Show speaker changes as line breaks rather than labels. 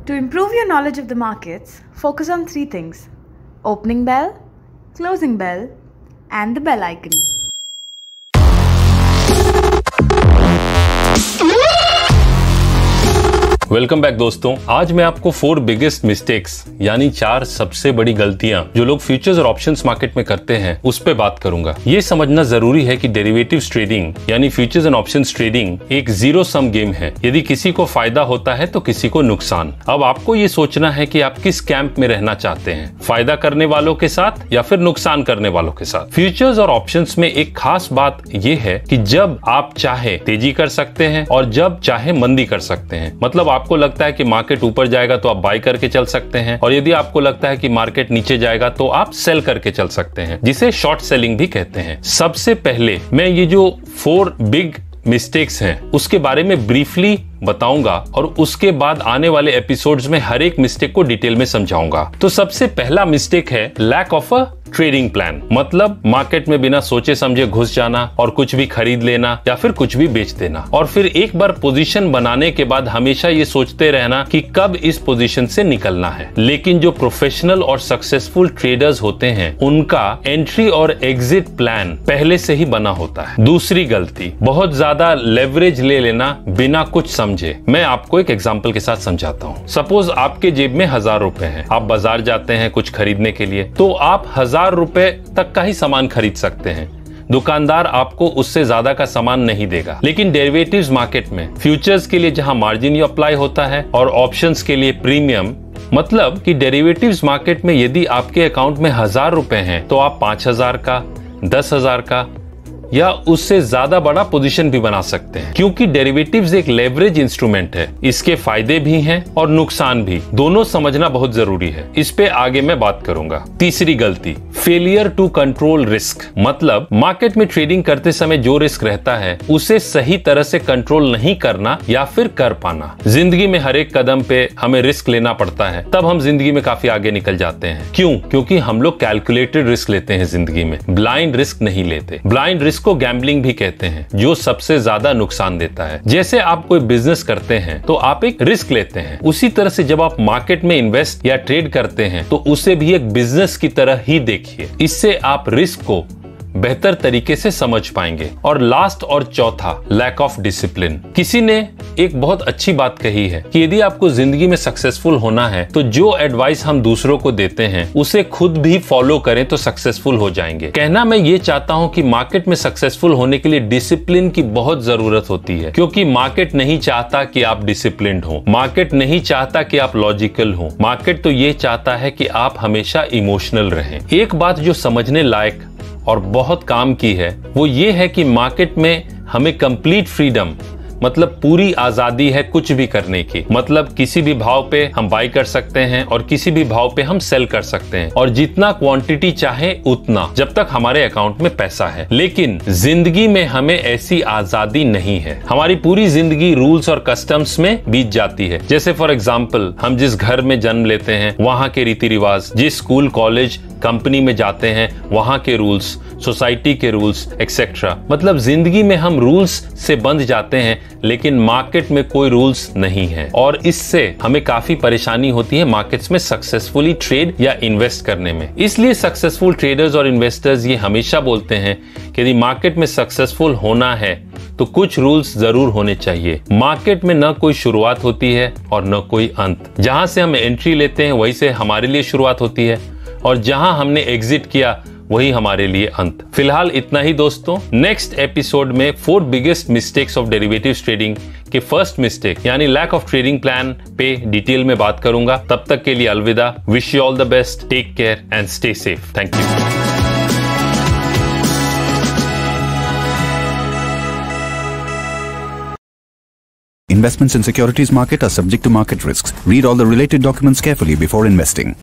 To improve your knowledge of the markets, focus on three things: opening bell, closing bell, and the bell icon.
Welcome back दोस्तों। आज मैं आपको 4 biggest mistakes यानी 4 सबसे बड़ी गलतियां जो लोग फ्यूचर्स और ऑप्शंस मार्केट में करते हैं उस पे बात करूंगा। ये समझना जरूरी है कि डेरिवेटिव्स ट्रेडिंग यानी फ्यूचर्स एंड ऑप्शंस ट्रेडिंग एक जीरो सम गेम है। यदि किसी को फायदा होता है तो किसी को नुकसान। अब आपको ये सोचना है कि आप किस कैंप में रहना चाहते हैं, फायदा करने वालों के साथ या फिर नुकसान करने वालों के साथ। फ्यूचर्स और ऑप्शंस में एक खास बात यह है कि जब आप चाहे तेजी कर सकते हैं और जब चाहे मंदी कर सकते हैं। मतलब आपको लगता है कि मार्केट ऊपर जाएगा तो आप बाय करके चल सकते हैं, और यदि आपको लगता है कि मार्केट नीचे जाएगा तो आप सेल करके चल सकते हैं, जिसे शॉर्ट सेलिंग भी कहते हैं। सबसे पहले मैं ये जो 4 बिग मिस्टेक्स हैं उसके बारे में ब्रीफली बताऊंगा और उसके बाद आने वाले एपिसोड्स में हर एक मिस्टेक को डिटेल में समझाऊंगा। तो सबसे पहला मिस्टेक है lack of a trading plan. मतलब मार्केट में बिना सोचे समझे घुस जाना और कुछ भी खरीद लेना या फिर कुछ भी बेच देना, और फिर एक बार पोजीशन बनाने के बाद हमेशा ये सोचते रहना कि कब इस पोजीशन से निकलना है। लेकिन जो प्रोफेशनल और सक्सेसफुल ट्रेडर्स होते हैं उनका एंट्री और एग्जिट प्लान पहले से ही बना होता है। दूसरी गलती, बहुत ज्यादा लेवरेज ले लेना बिना कुछ समझे। मैं आपको एक एग्जांपल के साथ समझाता हूँ। सपोज आपके जेब में 1000 रुपए हैं, आप बाजार जाते हैं कुछ खरीदने के लिए, तो आप 1000 रुपए तक का ही सामान खरीद सकते हैं। दुकानदार आपको उससे ज्यादा का सामान नहीं देगा। लेकिन डेरिवेटिव्स मार्केट में फ्यूचर्स के लिए जहां मार्जिन अप्लाई होता है और ऑप्शंस के लिए प्रीमियम, मतलब कि डेरिवेटिव्स मार्केट में यदि आपके अकाउंट में 1000 रुपए हैं तो आप 5000 का, 10,000 का या उससे ज्यादा बड़ा पोजीशन भी बना सकते हैं, क्योंकि डेरिवेटिव्स एक लेवरेज इंस्ट्रूमेंट है। इसके फायदे भी हैं और नुकसान भी, दोनों समझना बहुत जरूरी है। इस पे आगे मैं बात करूंगा। तीसरी गलती, फेलियर टू कंट्रोल रिस्क। मतलब मार्केट में ट्रेडिंग करते समय जो रिस्क रहता है उसे सही तरह से कंट्रोल नहीं करना या फिर कर पाना। जिंदगी में हर एक कदम पे हमें रिस्क लेना पड़ता है, तब हम जिंदगी में काफी आगे निकल जाते हैं। क्यों? क्योंकि हम लोग कैलकुलेटेड रिस्क लेते हैं जिंदगी में, ब्लाइंड रिस्क नहीं लेते। ब्लाइंड रिस्क को गैम्बलिंग भी कहते हैं, जो सबसे ज्यादा नुकसान देता है। जैसे आप कोई बिजनेस करते हैं तो आप एक रिस्क लेते हैं, उसी तरह से जब आप मार्केट में इन्वेस्ट या ट्रेड करते हैं तो उसे भी एक बिजनेस की तरह ही देखिए। इससे आप रिस्क को बेहतर तरीके से समझ पाएंगे। और लास्ट और चौथा, लैक ऑफ डिसिप्लिन। किसी ने एक बहुत अच्छी बात कही है कि यदि आपको जिंदगी में सक्सेसफुल होना है तो जो एडवाइस हम दूसरों को देते हैं उसे खुद भी फॉलो करें तो सक्सेसफुल हो जाएंगे। कहना मैं ये चाहता हूं कि मार्केट में सक्सेसफुल होने के लिए डिसिप्लिन की बहुत जरूरत होती है, क्योंकि मार्केट नहीं चाहता कि आप डिसिप्लिन्ड हो, मार्केट नहीं चाहता कि आप लॉजिकल हो। मार्केट तो ये चाहता है कि आप हमेशा इमोशनल रहें। एक बात जो समझने लायक और बहुत काम की है वो ये है कि मार्केट में हमें कंप्लीट फ्रीडम, मतलब पूरी आजादी है कुछ भी करने की। मतलब किसी भी भाव पे हम बाय कर सकते हैं और किसी भी भाव पे हम सेल कर सकते हैं, और जितना क्वांटिटी चाहे उतना, जब तक हमारे अकाउंट में पैसा है। लेकिन जिंदगी में हमें ऐसी आजादी नहीं है। हमारी पूरी जिंदगी रूल्स और कस्टम्स में बीत जाती है। जैसे फॉर एग्जाम्पल, हम जिस घर में जन्म लेते हैं वहां के रीति रिवाज, जिस स्कूल कॉलेज कंपनी में जाते हैं वहां के रूल्स, सोसाइटी के रूल्स एक्सेट्रा। मतलब जिंदगी में हम रूल्स से बंध जाते हैं, लेकिन मार्केट में कोई रूल्स नहीं है, और इससे हमें काफी परेशानी होती है मार्केट्स में सक्सेसफुली ट्रेड या इन्वेस्ट करने में। इसलिए सक्सेसफुल ट्रेडर्स और इन्वेस्टर्स ये हमेशा बोलते हैं कि यदि मार्केट में सक्सेसफुल होना है तो कुछ रूल्स जरूर होने चाहिए। मार्केट में न कोई शुरुआत होती है और न कोई अंत। जहां से हम एंट्री लेते हैं वहीं से हमारे लिए शुरुआत होती है, और जहां हमने एग्जिट किया वही हमारे लिए अंत। फिलहाल इतना ही दोस्तों। नेक्स्ट एपिसोड में 4 biggest mistakes of derivatives trading के फर्स्ट मिस्टेक यानी लैक ऑफ ट्रेडिंग प्लान पे डिटेल में बात करूंगा। तब तक के लिए अलविदा। Wish you all the best, take care and stay safe. Thank you.
Investments in securities market are subject to market risks. Read all the related documents carefully before investing.